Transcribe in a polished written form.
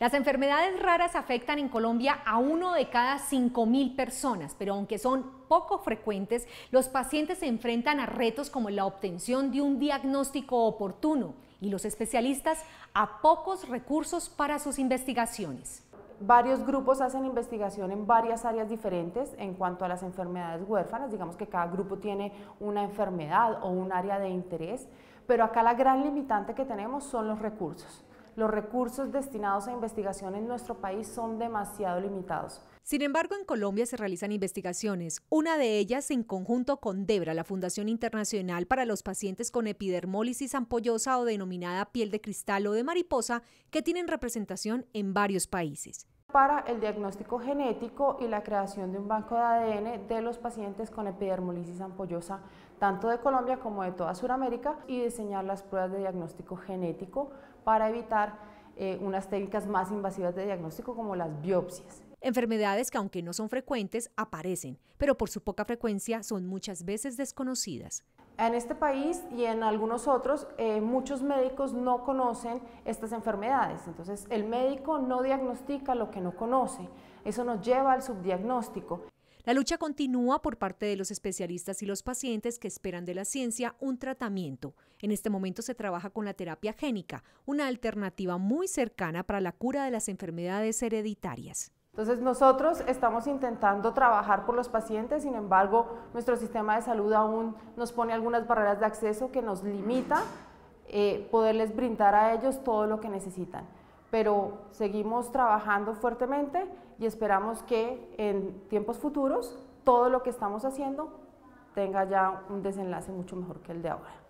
Las enfermedades raras afectan en Colombia a 1 de cada 5.000 personas, pero aunque son poco frecuentes, los pacientes se enfrentan a retos como la obtención de un diagnóstico oportuno y los especialistas a pocos recursos para sus investigaciones. Varios grupos hacen investigación en varias áreas diferentes en cuanto a las enfermedades huérfanas, digamos que cada grupo tiene una enfermedad o un área de interés, pero acá la gran limitante que tenemos son los recursos. Los recursos destinados a investigación en nuestro país son demasiado limitados. Sin embargo, en Colombia se realizan investigaciones, una de ellas en conjunto con DEBRA, la Fundación Internacional para los Pacientes con Epidermólisis Ampollosa o denominada piel de cristal o de mariposa, que tienen representación en varios países. Para el diagnóstico genético y la creación de un banco de ADN de los pacientes con epidermolisis ampollosa, tanto de Colombia como de toda Sudamérica, y diseñar las pruebas de diagnóstico genético para evitar unas técnicas más invasivas de diagnóstico como las biopsias. Enfermedades que, aunque no son frecuentes, aparecen, pero por su poca frecuencia son muchas veces desconocidas. En este país y en algunos otros, muchos médicos no conocen estas enfermedades, entonces el médico no diagnostica lo que no conoce, eso nos lleva al subdiagnóstico. La lucha continúa por parte de los especialistas y los pacientes que esperan de la ciencia un tratamiento. En este momento se trabaja con la terapia génica, una alternativa muy cercana para la cura de las enfermedades hereditarias. Entonces nosotros estamos intentando trabajar por los pacientes, sin embargo nuestro sistema de salud aún nos pone algunas barreras de acceso que nos limita poderles brindar a ellos todo lo que necesitan. Pero seguimos trabajando fuertemente y esperamos que en tiempos futuros todo lo que estamos haciendo tenga ya un desenlace mucho mejor que el de ahora.